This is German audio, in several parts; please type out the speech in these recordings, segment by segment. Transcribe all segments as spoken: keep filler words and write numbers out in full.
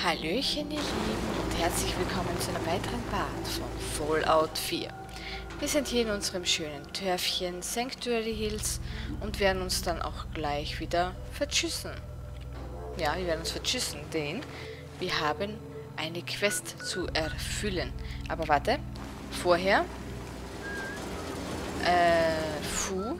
Hallöchen ihr Lieben und herzlich willkommen zu einem weiteren Part von Fallout vier. Wir sind hier in unserem schönen Törfchen Sanctuary Hills und werden uns dann auch gleich wieder vertschüssen. Ja, wir werden uns vertschüssen, denn wir haben eine Quest zu erfüllen. Aber warte, vorher, äh, Fu,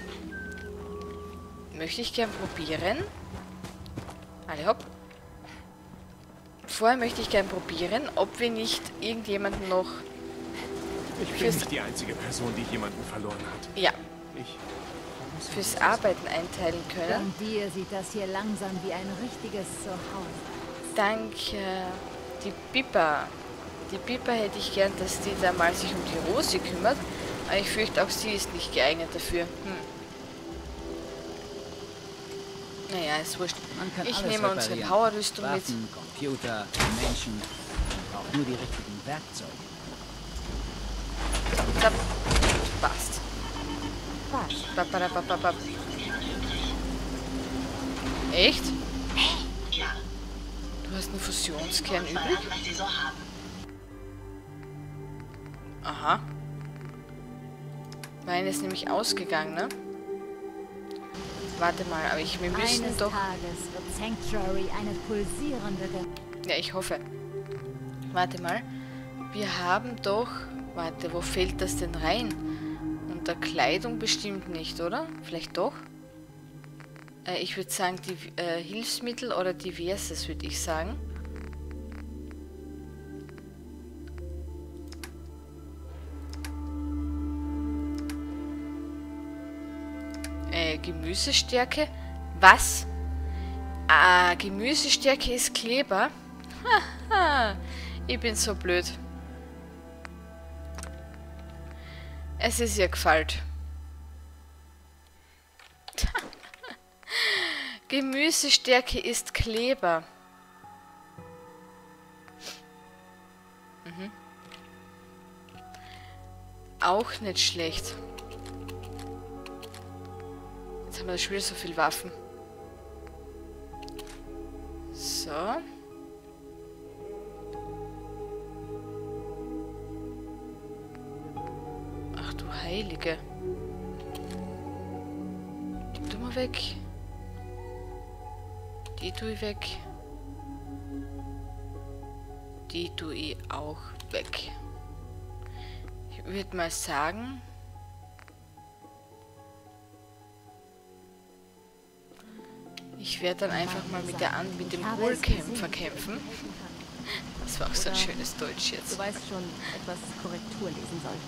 möchte ich gern probieren. Alle hopp. Vorher möchte ich gern probieren, ob wir nicht irgendjemanden noch... Ich bin nicht die einzige Person, die jemanden verloren hat. Ja. Ich... Fürs Arbeiten einteilen können. Dank dir sieht das hier langsam wie ein richtiges Zuhause. Danke. Die Pippa. Die Pippa hätte ich gern, dass die da mal sich um die Rosi kümmert. Aber ich fürchte, auch sie ist nicht geeignet dafür. Hm. Naja, ist wurscht. Ich nehme unsere Powerrüstung mit. Waffen, Computer, Menschen. Man braucht nur die richtigen Werkzeuge. Zapp. Passt. Was? Bap, bap, bap, bap, bap. Echt? Ja. Du hast einen Fusionskern übrig? Verlangen, was Sie so haben. Aha. Meine ist nämlich ausgegangen, ne? Warte mal, aber ich, wir müssen Eines doch... Tages wird Sanctuary eine pulsierende... Ge Ja, ich hoffe. Warte mal. Wir haben doch... Warte, wo fällt das denn rein? Unter Kleidung bestimmt nicht, oder? Vielleicht doch? Äh, ich würde sagen, die äh, Hilfsmittel oder Diverses, würde ich sagen. Äh, Gemüsestärke? Was? Ah, Gemüsestärke ist Kleber? Haha, ich bin so blöd. Es ist ihr gefällt. Gemüsestärke ist Kleber. Mhm. Auch nicht schlecht. Jetzt haben wir schon wieder so viel Waffen. So. Ach du Heilige. Die tun wir weg. Die tue ich weg. Die tue ich auch weg. Ich würde mal sagen... Ich werde dann einfach mal mit, der An mit dem Hohlkämpfer kämpfen. Das war auch so ein schönes Deutsch jetzt. Du weißt schon, etwas Korrektur lesen soll.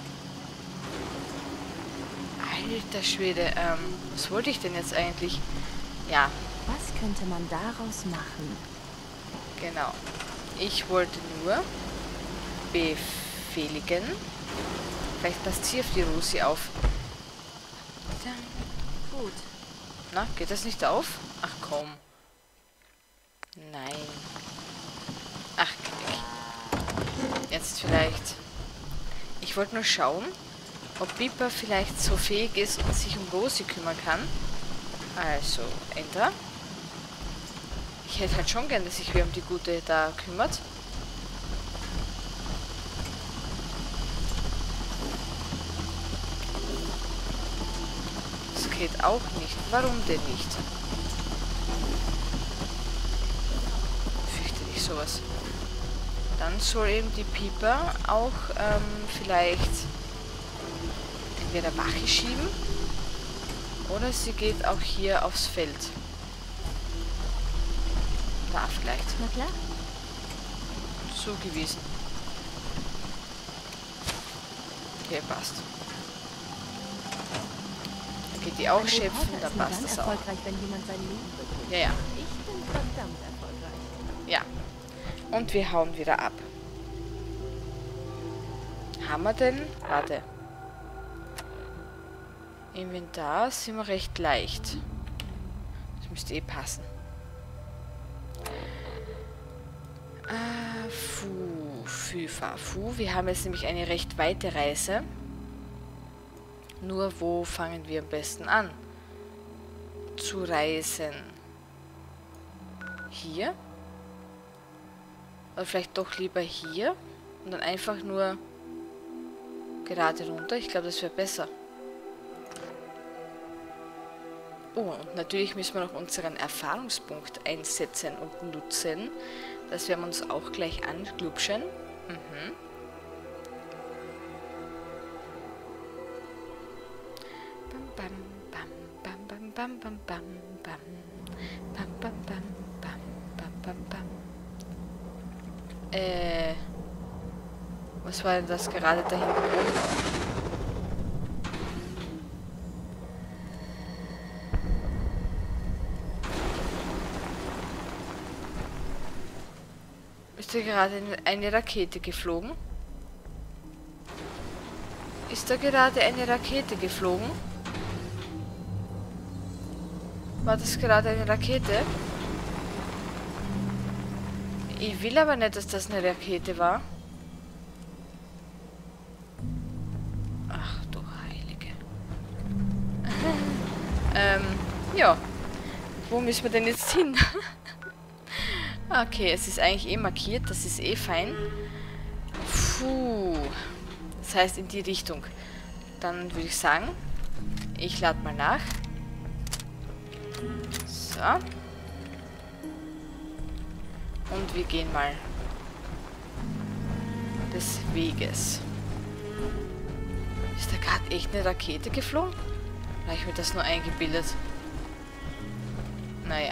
Alter Schwede, ähm, was wollte ich denn jetzt eigentlich? Ja, Was könnte man daraus machen? genau. Ich wollte nur befehligen. Vielleicht passt sie auf die Rosi auf. Gut. Na, geht das nicht auf? Ach komm. Nein. Ach, Knick. Jetzt vielleicht. Ich wollte nur schauen, ob Pippa vielleicht so fähig ist und sich um Rosi kümmern kann. Also, Enter. Ich hätte halt schon gern, dass sich wer um die Gute da kümmert. Das geht auch nicht. Warum denn nicht? Fürchterlich sowas. Dann soll eben die Pippa auch ähm, vielleicht entweder Wache schieben oder sie geht auch hier aufs Feld. Da vielleicht. Na klar. Zugewiesen. Okay, passt. Dann geht die auch schöpfen, dann passt das auch. Erfolgreich, wenn jemand sein Leben betrügt. Ja, ja. Ich bin verdammt erfolgreich. Ja. Und wir hauen wieder ab. Haben wir denn? Warte. Inventar sind wir recht leicht. Das müsste eh passen. Ah, Fu, Füfa, Fu. Wir haben jetzt nämlich eine recht weite Reise. Nur wo fangen wir am besten an? Zu reisen. Hier? Oder vielleicht doch lieber hier. Und dann einfach nur gerade runter. Ich glaube, das wäre besser. Oh, und natürlich müssen wir noch unseren Erfahrungspunkt einsetzen und nutzen. Das werden wir uns auch gleich anglubschen. Mhm. Bam, bam, bam, bam, bam, bam, bam, bam, bam, bam, bam, bam, bam, bam, bam. Äh, was war denn das gerade da hinten oben? Ist da gerade eine Rakete geflogen? Ist da gerade eine Rakete geflogen? War das gerade eine Rakete? Ich will aber nicht, dass das eine Rakete war. Ach du Heilige. ähm, ja. Wo müssen wir denn jetzt hin? Okay, es ist eigentlich eh markiert, das ist eh fein. Puh. Das heißt in die Richtung. Dann würde ich sagen, ich lade mal nach. So. Und wir gehen mal des Weges. Ist da gerade echt eine Rakete geflogen? Oder habe ich mir das nur eingebildet? Naja.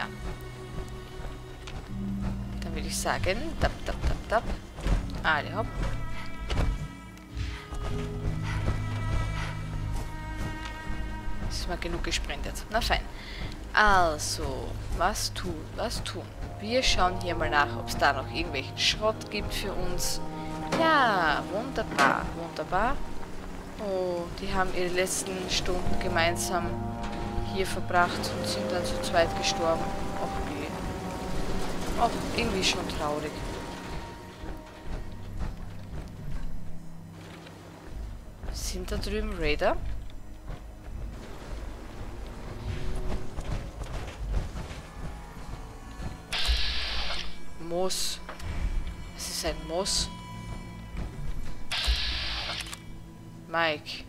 Dann würde ich sagen, tap, tap, tap, tap. Alle hopp. Ist mal genug gesprintet. Na fein. Also, was tun, was tun? Wir schauen hier mal nach, ob es da noch irgendwelchen Schrott gibt für uns. Ja, wunderbar, wunderbar. Oh, die haben ihre letzten Stunden gemeinsam hier verbracht und sind dann zu zweit gestorben. Och nee. Och, irgendwie schon traurig. Sind da drüben Raider? Moos. Es ist ein Moos. Mike.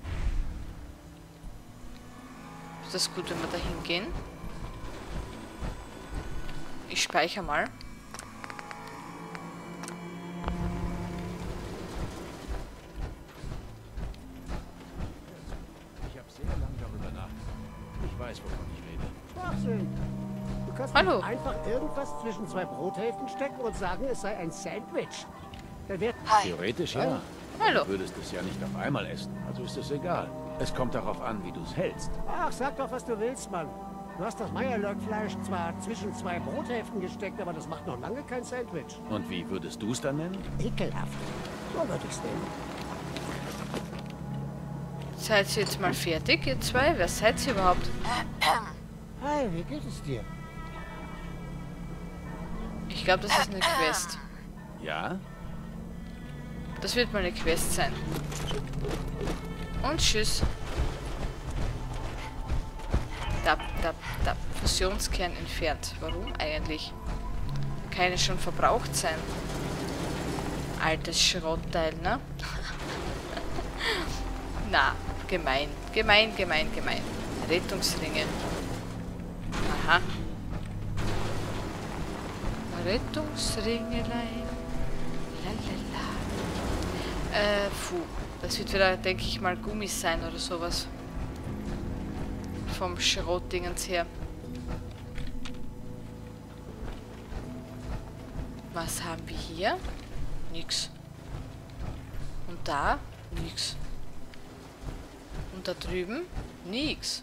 Ist das gut, wenn wir da hingehen? Ich speichere mal. Ich habe sehr lange darüber nachgedacht. Ich weiß, wovon ich rede. Schwachsinn. Du kannst Hallo. nicht einfach irgendwas zwischen zwei Brothälften stecken und sagen, es sei ein Sandwich. Dann wird... Theoretisch ja. Hallo. Du würdest es ja nicht auf einmal essen, also ist es egal. Es kommt darauf an, wie du es hältst. Ach, sag doch, was du willst, Mann. Du hast das Meierlöckfleisch zwar zwischen zwei Brothälften gesteckt, aber das macht noch lange kein Sandwich. Und wie würdest du es dann nennen? Ekelhaft. So würde ich's nennen. Seid ihr jetzt mal fertig, ihr zwei? Wer seid ihr überhaupt? Hi, wie geht es dir? Ich glaube, das ist eine Quest. Ja? Das wird mal eine Quest sein. Und tschüss. Tap, tap, tap. Fusionskern entfernt. Warum eigentlich? Kann ja schon verbraucht sein. Altes Schrottteil, ne? Na, gemein. Gemein, gemein, gemein. Rettungsringe. Aha. Rettungsringelein. Lalala. Äh, puh. Das wird wieder, denke ich mal, Gummis sein oder sowas. Vom Schrottdingens her. Was haben wir hier? Nix. Und da? Nix. Und da drüben? Nix.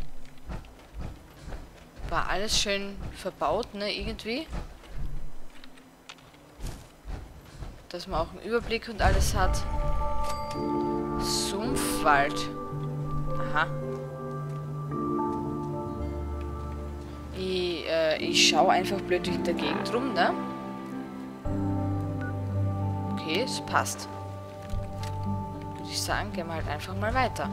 War alles schön verbaut, ne, irgendwie. Dass man auch einen Überblick und alles hat. Sumpfwald. Aha. Ich, äh, ich schaue einfach blöd durch der Gegend rum, ne? Okay, es passt. Würde ich sagen, gehen wir halt einfach mal weiter.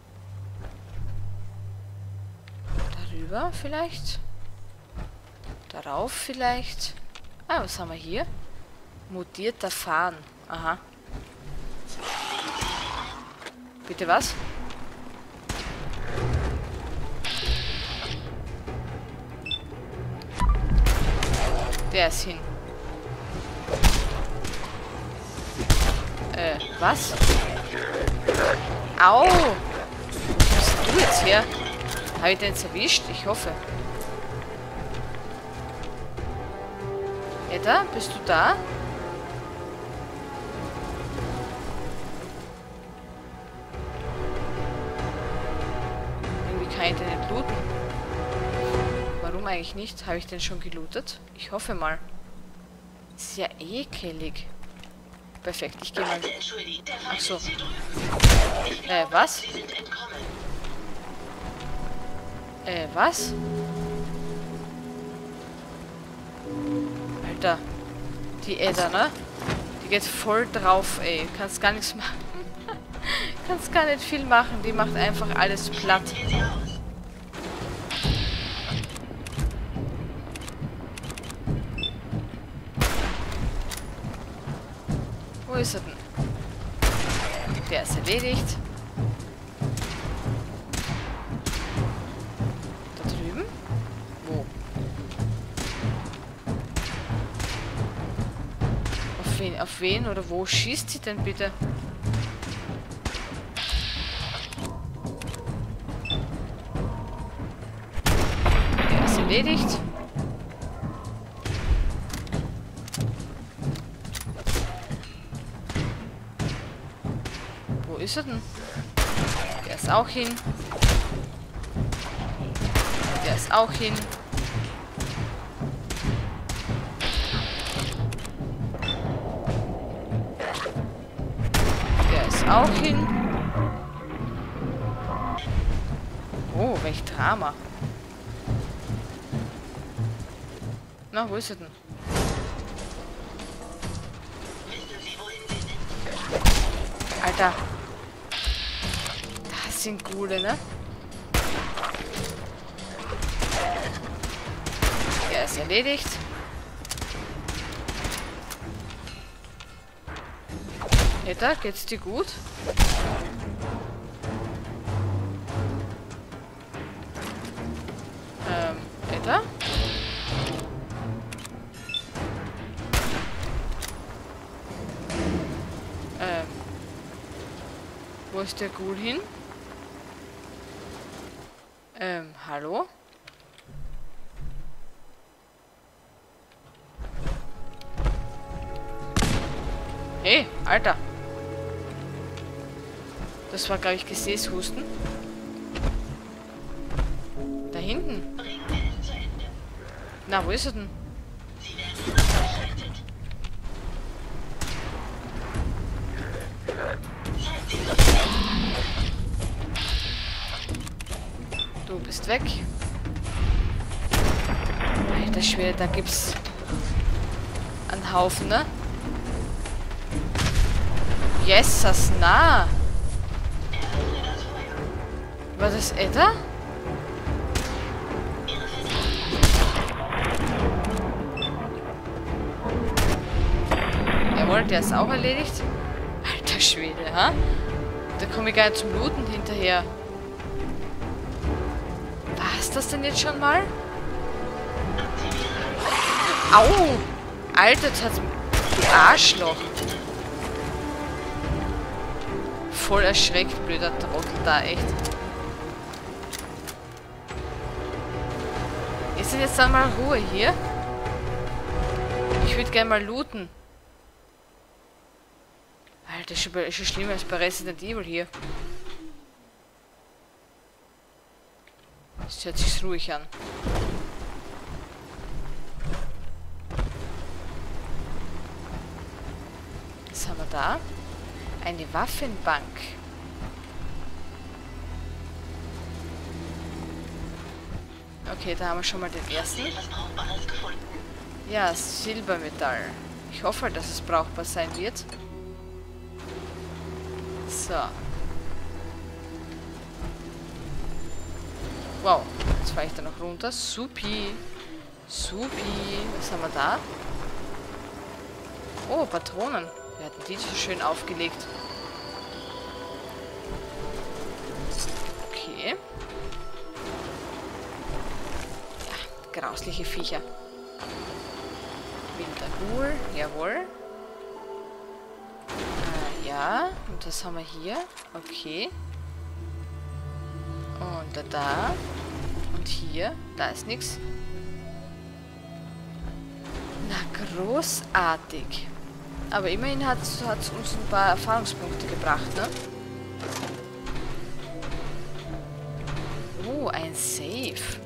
Darüber vielleicht? Darauf vielleicht. Ah, was haben wir hier? Mutierter Farn. Aha. Bitte was? Der ist hin. Äh, was? Au! Wo bist du jetzt her? Habe ich den jetzt erwischt? Ich hoffe. Edda, bist du da? Irgendwie kann ich den nicht looten. Warum eigentlich nicht? Habe ich den schon gelootet? Ich hoffe mal. Ist ja ekelig. Perfekt, ich gehe mal... Ach so. Äh, was? Äh, was? Alter. Die Edda, ne? Die geht voll drauf, ey. Kannst gar nichts machen. Kannst gar nicht viel machen. Die macht einfach alles platt. Wo ist er denn? Der ist erledigt. Da drüben? Wo? Auf wen, auf wen oder wo schießt sie denn bitte? Der ist erledigt. Wo ist er denn? Der ist auch hin. Der ist auch hin. Der ist auch hin. Oh, welch Drama. Na, wo ist er denn? Alter. Das sind Ghule, ne? Der ist erledigt. Edda, geht's dir gut? Ähm, Edda? Ähm. Wo ist der Ghoul hin? Ähm, hallo? Hey, Alter. Das war, glaube ich, Gesäßhusten. Da hinten. Na, wo ist er denn? Du bist weg. Alter Schwede, da gibt's einen Haufen, ne? Yes, das nah. War das Edda? Jawohl, der ist auch erledigt. Alter Schwede, ha? Da komme ich gar nicht zum Looten hinterher. War's das denn jetzt schon mal? Au! Alter, das hat's... Du Arschloch. Voll erschreckt, blöder Trottel da, echt. Ist denn jetzt dann mal Ruhe hier? Ich würde gerne mal looten. Alter, ist schon, ist schon schlimmer als bei Resident Evil hier. Das hört sich ruhig an. Was haben wir da? Eine Waffenbank. Okay, da haben wir schon mal den ersten. Ja, Silbermetall. Ich hoffe, dass es brauchbar sein wird. So. Wow, jetzt fahre ich da noch runter. Supi. Supi. Was haben wir da? Oh, Patronen. Wir hatten die so schön aufgelegt. Okay. Ja, grausliche Viecher. Wilder Ghoul. Jawohl. Äh, ja. Und was haben wir hier? Okay. Und da, da. Und hier. Da ist nichts. Na, großartig. Aber immerhin hat es uns ein paar Erfahrungspunkte gebracht, ne? Oh, ein Safe.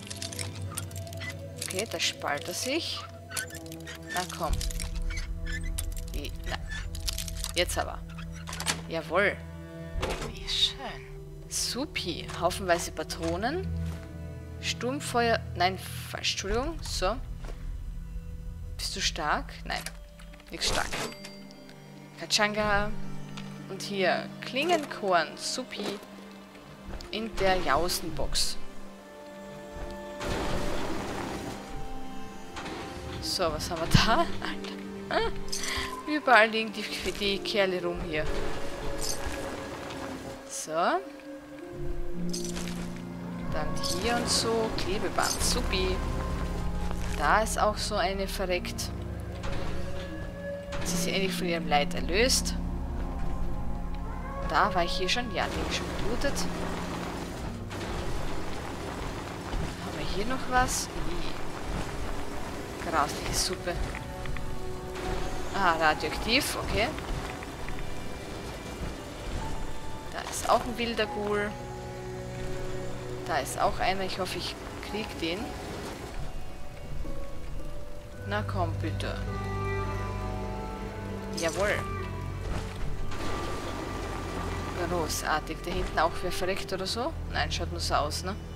Okay, da spaltet er sich. Na komm. Die, na. Jetzt aber. Jawohl. Wie schön. Supi. Haufenweise Patronen. Sturmfeuer. Nein, falsch. Entschuldigung. So. Bist du stark? Nein. Nix stark. Kachanga. Und hier Klingenkorn. Supi. In der Jausenbox. So, was haben wir da? Alter. Ah, überall liegen die, die Kerle rum hier. So. Dann hier und so. Klebeband. Supi. Da ist auch so eine verreckt. Sie ist endlich von ihrem Leid erlöst. Da war ich hier schon. Ja, die habe ich schon geblutet. Haben wir hier noch was? Grausliche Suppe. Ah, radioaktiv, okay. Da ist auch ein wilder Ghoul. Da ist auch einer. Ich hoffe, ich krieg den. Na komm, bitte. Jawohl. Großartig. Da hinten auch wer verreckt oder so? Nein, schaut nur so aus, ne?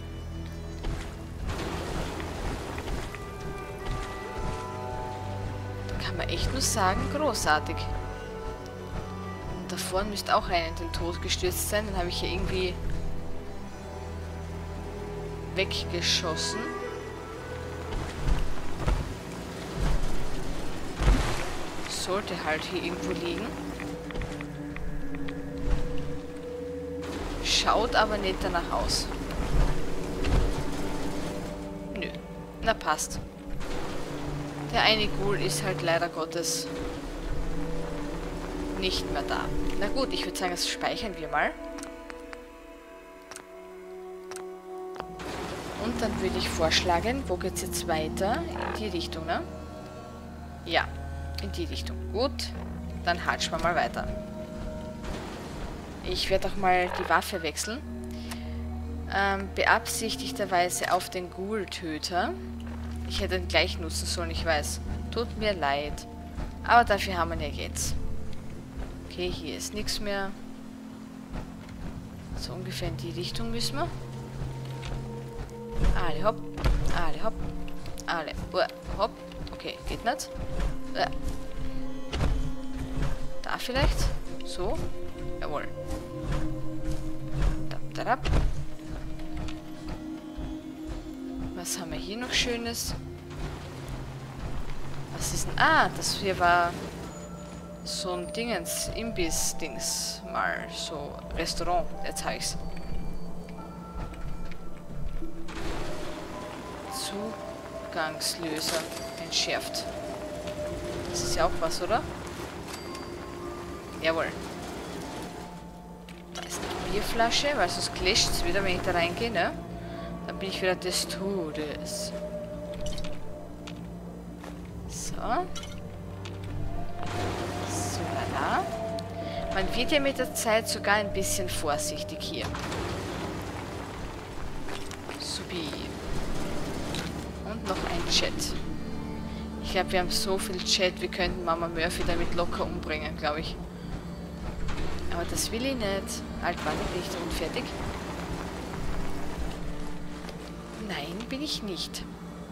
Da kann man echt nur sagen, großartig. Und da vorne müsste auch einer in den Tod gestürzt sein. Den habe ich hier irgendwie weggeschossen. Sollte halt hier irgendwo liegen. Schaut aber nicht danach aus. Nö. Na passt. Der eine Ghoul ist halt leider Gottes nicht mehr da. Na gut, ich würde sagen, das speichern wir mal. Und dann würde ich vorschlagen, wo geht es jetzt weiter? In die Richtung, ne? Ja. In die Richtung. Gut, dann hatschen wir mal weiter. Ich werde auch mal die Waffe wechseln. Ähm, beabsichtigterweise auf den Ghoul-Töter. Ich hätte ihn gleich nutzen sollen, ich weiß. Tut mir leid. Aber dafür haben wir ihn ja jetzt. Okay, hier ist nichts mehr. So ungefähr in die Richtung müssen wir. Alle hopp. Alle hopp. Alle uh, hopp. Okay, geht nicht. Da vielleicht? So? Jawohl. Dap, dap. Was haben wir hier noch Schönes? Was ist denn? Ah, das hier war so ein Dingens, Imbiss-Dings mal. So, Restaurant. Jetzt habe ich's. Zugangslöser entschärft. Das ist ja auch was, oder? Jawohl. Da ist eine Bierflasche, weil sonst clasht es wieder, wenn ich da reingehe, ne? Dann bin ich wieder des Todes. So. So, lala. Man wird ja mit der Zeit sogar ein bisschen vorsichtig hier. Supi. Und noch ein Chat. Ich glaube, wir haben so viel Chat, wir könnten Mama Murphy damit locker umbringen, glaube ich. Aber das will ich nicht. Halt, warte, bin ich da unfertig? Nein, bin ich nicht.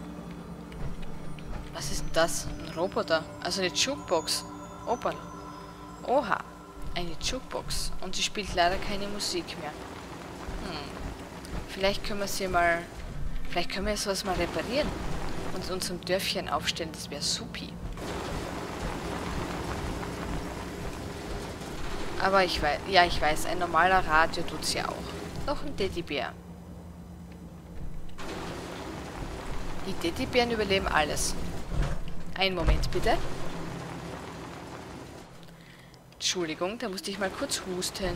Was ist denn das? Ein Roboter. Also eine Jukebox. Opa. Oha. Eine Jukebox. Und sie spielt leider keine Musik mehr. Hm. Vielleicht können wir sie mal... Vielleicht können wir sowas mal reparieren. und in unserem Dörfchen aufstellen. Das wäre supi. Aber ich weiß, ja, ich weiß, ein normaler Radio tut's ja auch. Noch ein Teddybär. Die Teddybären überleben alles. Einen Moment, bitte. Entschuldigung, da musste ich mal kurz husten.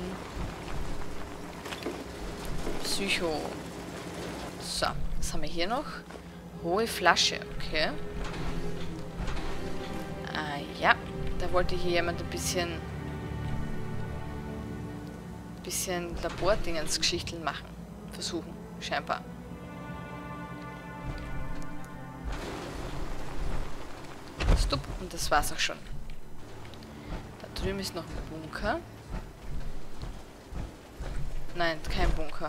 Psycho. So, was haben wir hier noch? Hohe Flasche, okay. Ah ja, da wollte hier jemand ein bisschen... bisschen Labordingensgeschichten machen. Versuchen, scheinbar. Stopp, und das war's auch schon. Da drüben ist noch ein Bunker. Nein, kein Bunker.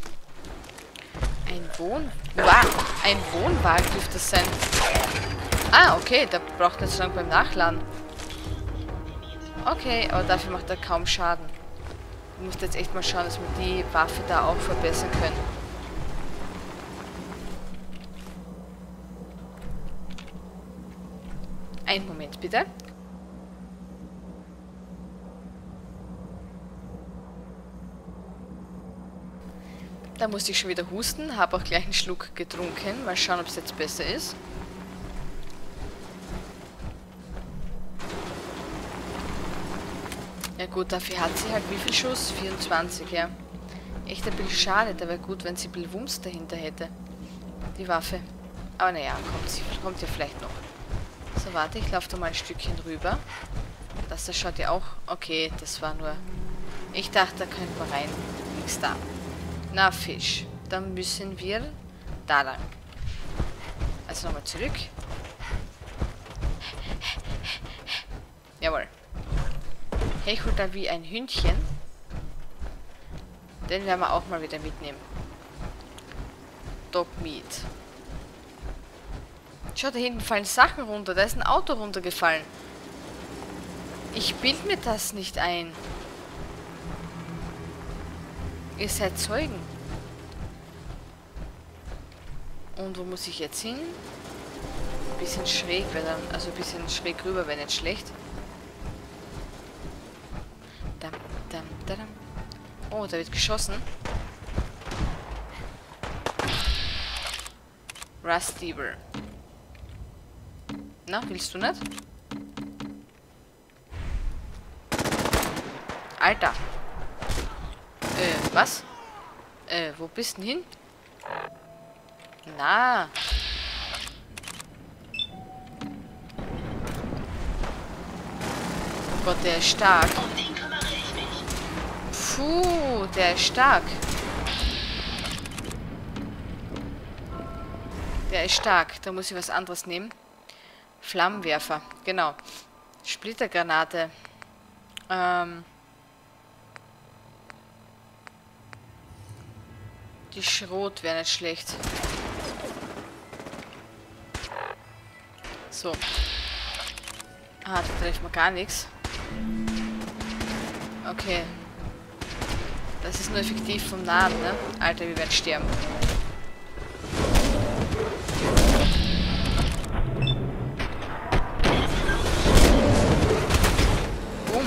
Ein Wohn... Wow, ein Wohnwagen dürfte es sein. Ah, okay, da braucht man nicht so lange beim Nachladen. Okay, aber dafür macht er kaum Schaden. Ich muss jetzt echt mal schauen, dass wir die Waffe da auch verbessern können. Einen Moment, bitte. Da musste ich schon wieder husten, habe auch gleich einen Schluck getrunken. Mal schauen, ob es jetzt besser ist. Ja gut, dafür hat sie halt wie viel Schuss? vierundzwanzig, ja. Echt ein bisschen schade, da wäre gut, wenn sie ein bisschen Wumms dahinter hätte. Die Waffe. Aber naja, kommt, sie, kommt ja vielleicht noch. So, warte, ich laufe da mal ein Stückchen rüber. Das da schaut ja auch... Okay, das war nur... Ich dachte, da könnte man rein. Nix da. Na, Fisch. Dann müssen wir da lang. Also nochmal zurück. Jawohl. Hechelt da wie ein Hündchen. Den werden wir auch mal wieder mitnehmen. Dog Meat. Schau, da hinten fallen Sachen runter. Da ist ein Auto runtergefallen. Ich bild mir das nicht ein. Ihr seid Zeugen. Und wo muss ich jetzt hin? Ein bisschen schräg wäre dann, also ein bisschen schräg rüber wäre nicht schlecht. Dam, dam, dam. Oh, da wird geschossen. Rusteber. Na, willst du nicht? Alter. Äh, was? Äh, wo bist du denn hin? Na. Oh Gott, der ist stark. Puh, der ist stark. Der ist stark. Da muss ich was anderes nehmen. Flammenwerfer, genau. Splittergranate. Ähm... Die Schrot wäre nicht schlecht. So. Ah, da trifft man gar nichts. Okay. Das ist nur effektiv vom Nahen, ne? Alter, wir werden sterben. Boom.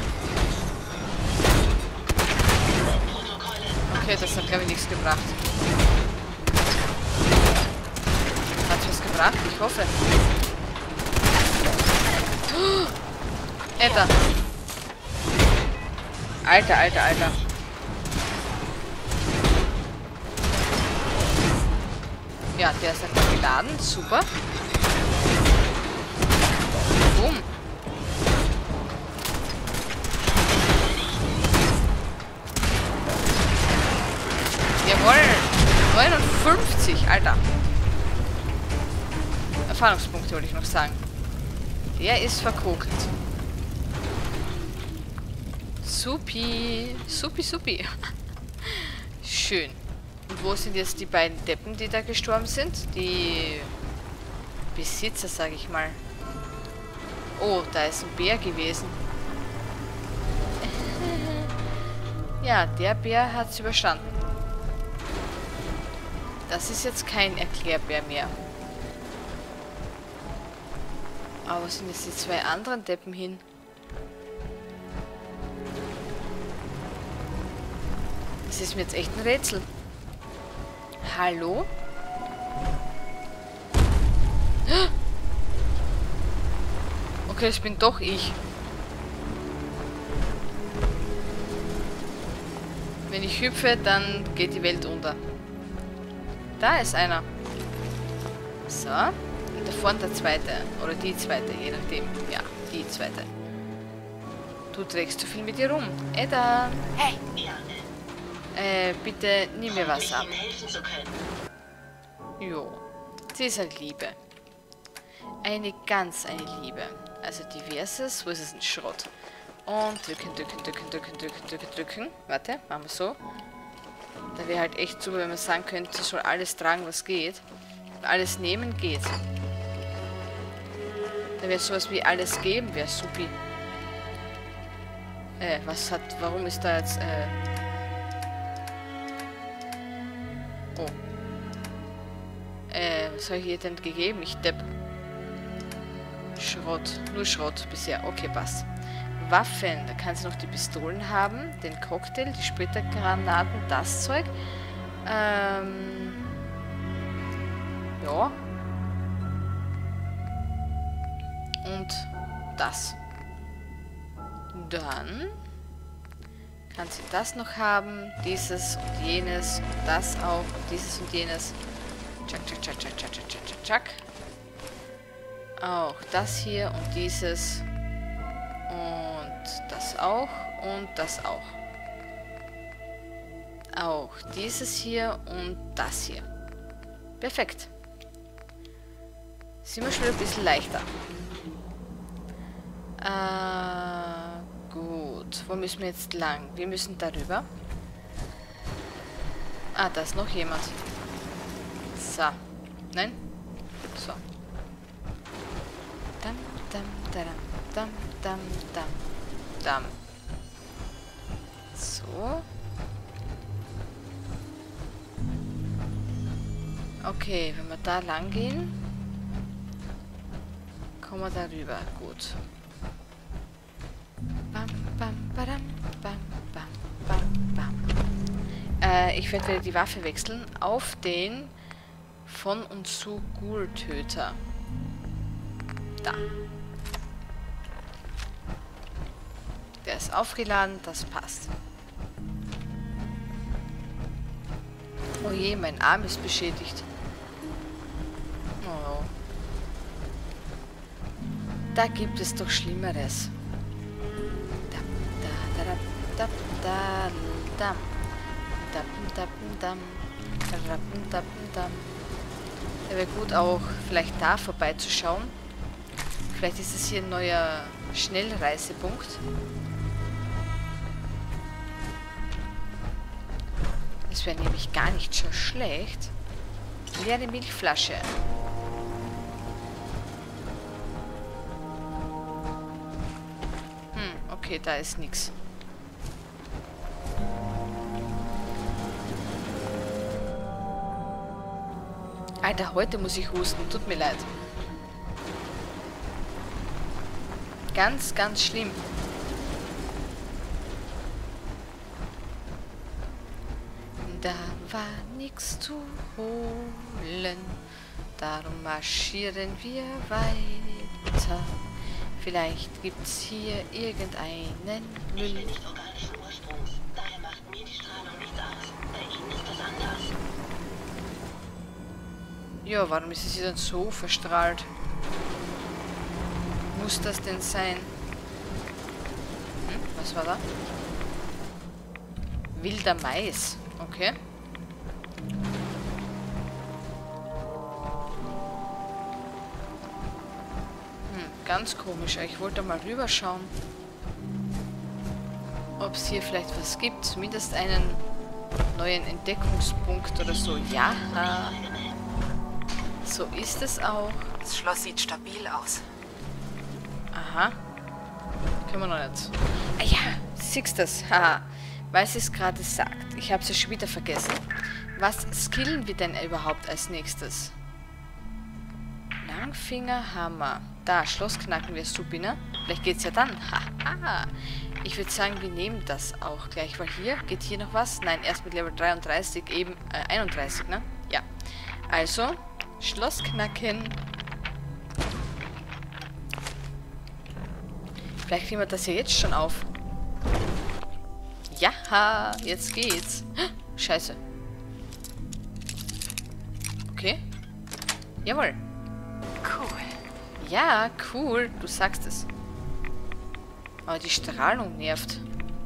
Okay, das hat, glaube ich, nichts gebracht. Hat was gebracht? Ich hoffe. Oh, Alter. Alter, Alter, Alter. Ja, der ist einfach geladen. Super. Boom. Jawohl. neunundfünfzig, Alter. Erfahrungspunkte wollte ich noch sagen. Der ist verkokt. Supi. Supi, supi. Schön. Und wo sind jetzt die beiden Deppen, die da gestorben sind? Die Besitzer, sage ich mal. Oh, da ist ein Bär gewesen. Ja, der Bär hat es überstanden. Das ist jetzt kein Erklärbär mehr. Aber wo sind jetzt die zwei anderen Deppen hin? Das ist mir jetzt echt ein Rätsel. Hallo? Okay, das bin doch ich. Wenn ich hüpfe, dann geht die Welt unter. Da ist einer. So. Und da vorne der zweite. Oder die zweite, je nachdem. Ja, die zweite. Du trägst zu viel mit dir rum. Edda. Hey, ja. Äh, bitte nimm mir was ab. Ihnen helfen zu können. Jo. Sie ist eine Liebe. Eine ganz eine Liebe. Also diverses. Wo ist es? Ein Schrott. Und drücken, drücken, drücken, drücken, drücken, drücken, drücken. Warte, machen wir so. Da wäre halt echt super, wenn man sagen könnte, sie soll alles tragen, was geht. Alles nehmen geht. Da wäre sowas wie alles geben, wäre supi. Äh, was hat, warum ist da jetzt, äh... Oh. Äh, was habe ich ihr denn gegeben? Ich depp. Schrott. Nur Schrott bisher. Okay, passt. Waffen. Da kann sie noch die Pistolen haben. Den Cocktail, die Splittergranaten, das Zeug. Ähm... Ja. Und das. Dann kann sie das noch haben. Dieses und jenes. Und das auch. Und dieses und jenes. Tschak, tschak, tschak, tschak, tschak, tschak, tschak, tschak. Auch das hier und dieses. Und das auch. Und das auch. Auch dieses hier und das hier. Perfekt. Sind wir schon ein bisschen leichter. Äh, gut. Wo müssen wir jetzt lang? Wir müssen darüber. Ah, da ist noch jemand. So. Nein? So. Dam, dam, dam, dam, dam, dam, dam. So. Okay, wenn wir da lang gehen, kommen wir darüber. Gut. Bam, bam, badam, bam, bam, bam, bam. Äh, ich werde wieder die Waffe wechseln auf den von und zu Ghoul-Töter. Da. Der ist aufgeladen, das passt. Oh je, mein Arm ist beschädigt. Oh. Da gibt es doch Schlimmeres. Da wäre gut auch vielleicht da vorbeizuschauen. Vielleicht ist es hier ein neuer Schnellreisepunkt. Das wäre nämlich gar nicht so schlecht. Leere Milchflasche. Hm, okay, da ist nichts. Alter, heute muss ich husten. Tut mir leid. Ganz, ganz schlimm. Da war nichts zu holen, darum marschieren wir weiter. Vielleicht gibt's hier irgendeinen Müll. Ich bin nicht organischen Ursprungs, daher macht mir die Strahlung nicht aus. Bei Ihnen ist das anders. Ja, warum ist es hier dann so verstrahlt? Muss das denn sein? Hm, was war da? Wilder Mais. Okay. Hm, ganz komisch. Ich wollte mal rüberschauen, ob es hier vielleicht was gibt. Zumindest einen neuen Entdeckungspunkt oder so. Ja. So ist es auch. Das Schloss sieht stabil aus. Aha. Können wir noch nicht. Ah ja, siehst das. Haha. Weil sie es gerade sagt. Ich habe es ja schon wieder vergessen. Was skillen wir denn überhaupt als nächstes? Langfinger, Hammer. Da, Schloss knacken wir supi, ne? Vielleicht geht's ja dann. Haha. Ich würde sagen, wir nehmen das auch gleich, weil hier, geht hier noch was? Nein, erst mit Level dreiunddreißig, eben, äh, einunddreißig, ne? Ja. Also, Schloss knacken. Vielleicht kriegen wir das ja jetzt schon auf. Ja, jetzt geht's. Scheiße. Okay. Jawohl. Cool. Ja, cool. Du sagst es. Aber die Strahlung nervt.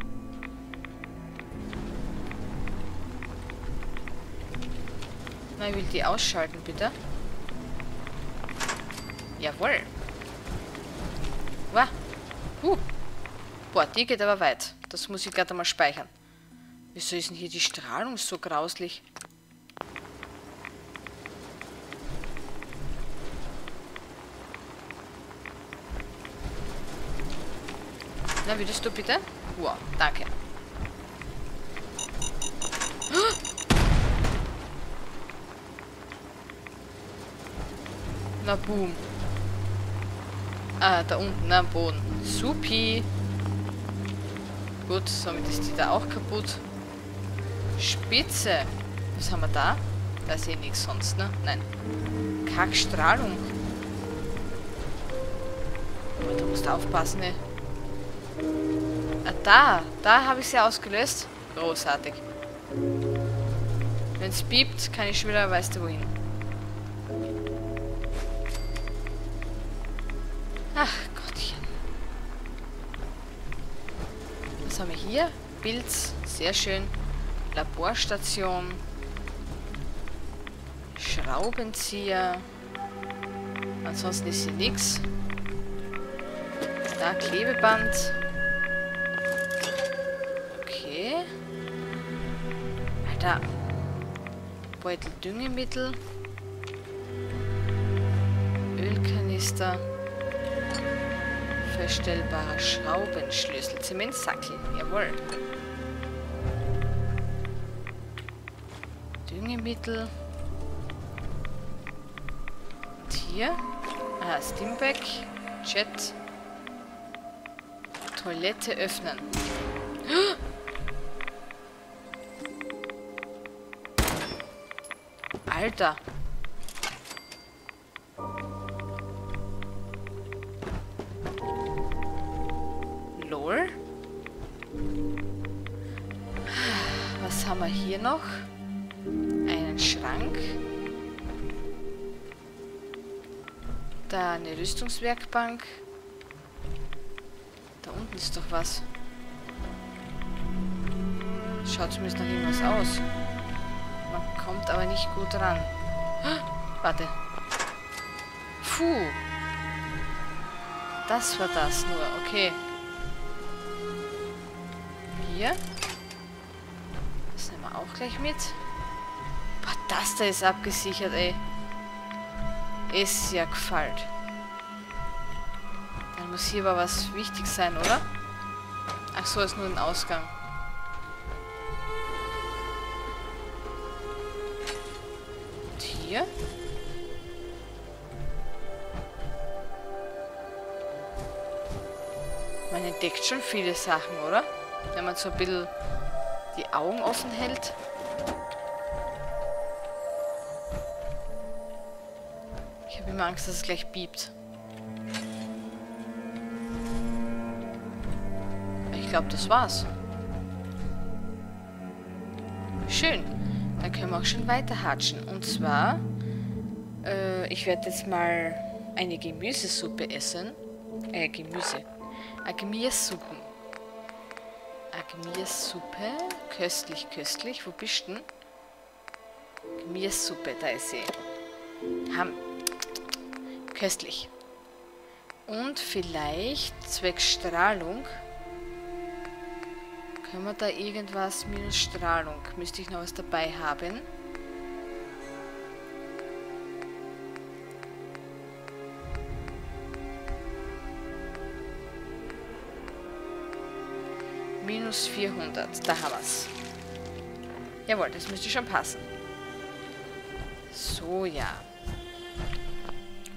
Na, ich will die ausschalten, bitte. Jawohl. Wow. Uh. Boah, die geht aber weit. Das muss ich gerade mal speichern. Wieso ist denn hier die Strahlung so grauslich? Na, würdest du bitte? Wow, danke. Na, boom. Ah, da unten am Boden. Supi. Gut, somit ist die da auch kaputt. Spitze. Was haben wir da? Da ist eh nichts sonst, ne? Nein. Kackstrahlung. Aber da musst du aufpassen, ne? Ah, da. Da habe ich sie ausgelöst. Großartig. Wenn es piept, kann ich schon wieder, weißt du wohin. Ach, Gottchen. Was haben wir hier? Pilz. Sehr schön. Laborstation. Schraubenzieher. Ansonsten ist hier nichts. Da Klebeband. Okay. Alter. Beutel Düngemittel. Ölkanister. Verstellbarer Schraubenschlüssel. Zementsackel. Jawohl. Düngemittel. Und hier. Ah, Steamback. Jet. Toilette öffnen. Alter. Lol. Was haben wir hier noch? Einen Schrank. Da eine Rüstungswerkbank. Da unten ist doch was. Schaut zumindest nach irgendwas aus. Man kommt aber nicht gut ran. Warte. Puh. Das war das nur. Okay. Hier. Das nehmen wir auch gleich mit. Boah, das da ist abgesichert, ey. Ist ja gefällt. Dann muss hier aber was wichtig sein, oder? Ach so, ist nur ein Ausgang. Und hier? Man entdeckt schon viele Sachen, oder? Wenn man so ein bisschen die Augen offen hält. Ich habe immer Angst, dass es gleich piept. Ich glaube, das war's. Schön. Dann können wir auch schon weiter hatschen. Und zwar, äh, ich werde jetzt mal eine Gemüsesuppe essen. Äh, Gemüse. Gemüsesuppen. Gemüsesuppe. Köstlich, köstlich. Wo bist du denn? Gemüsesuppe, da ist sie. Ham. Köstlich. Und vielleicht zwecks Strahlung. Können wir da irgendwas minus Strahlung? Müsste ich noch was dabei haben? Minus vierhundert. Da haben wir es. Jawohl, das müsste schon passen. So, ja.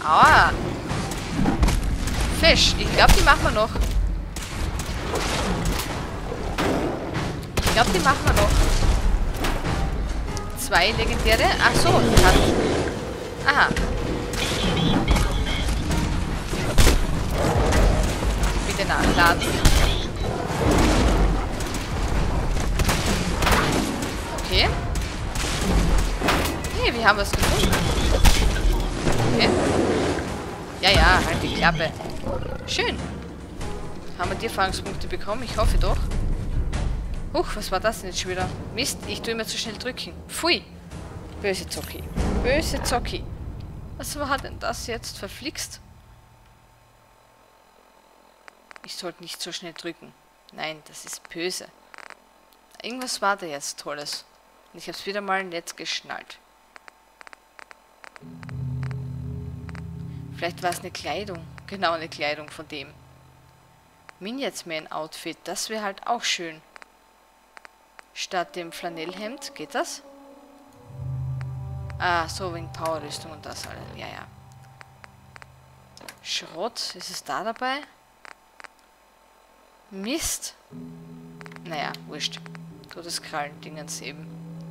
Aua. Fisch. Ich glaube, die machen wir noch. Ich glaube, die machen wir noch. Zwei legendäre. Ach so. Hat. Aha. Bitte nachladen. Okay. Nee, wie haben wir es gefunden? Okay. Ja, ja, halt die Klappe. Schön. Haben wir die Erfahrungspunkte bekommen? Ich hoffe doch. Huch, was war das denn jetzt schon wieder? Mist, ich tue immer zu schnell drücken. Pfui. Böse Zocki. Böse Zocki. Was war denn das jetzt? Verflixt? Ich sollte nicht so schnell drücken. Nein, das ist böse. Irgendwas war da jetzt Tolles. Und ich habe es wieder mal nicht geschnallt. Vielleicht war es eine Kleidung. Genau, eine Kleidung von dem. Minions-Man-Outfit. Das wäre halt auch schön. Statt dem Flanellhemd. Geht das? Ah, so wegen Powerrüstung und das alles. Ja, ja. Schrott. Ist es da dabei? Mist. Naja, wurscht. Todeskrallen-Dingens eben.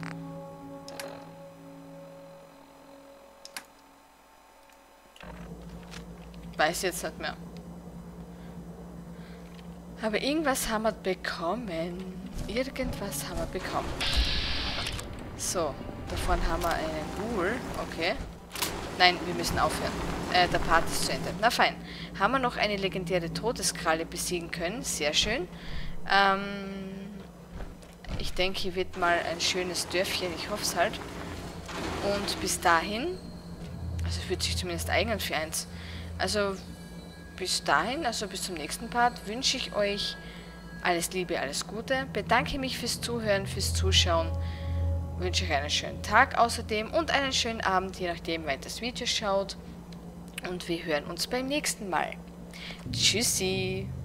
Weiß jetzt nicht mehr. Aber irgendwas haben wir bekommen. Irgendwas haben wir bekommen. So, davon haben wir einen Ghoul. Okay. Nein, wir müssen aufhören. Äh, der Part ist zu Ende. Na fein. Haben wir noch eine legendäre Todeskralle besiegen können. Sehr schön. Ähm, ich denke, hier wird mal ein schönes Dörfchen. Ich hoffe es halt. Und bis dahin, also fühlt sich zumindest eignen für eins. Also bis dahin, also bis zum nächsten Part, wünsche ich euch alles Liebe, alles Gute. Bedanke mich fürs Zuhören, fürs Zuschauen. Wünsche euch einen schönen Tag außerdem und einen schönen Abend, je nachdem, wann ihr das Video schaut. Und wir hören uns beim nächsten Mal. Tschüssi!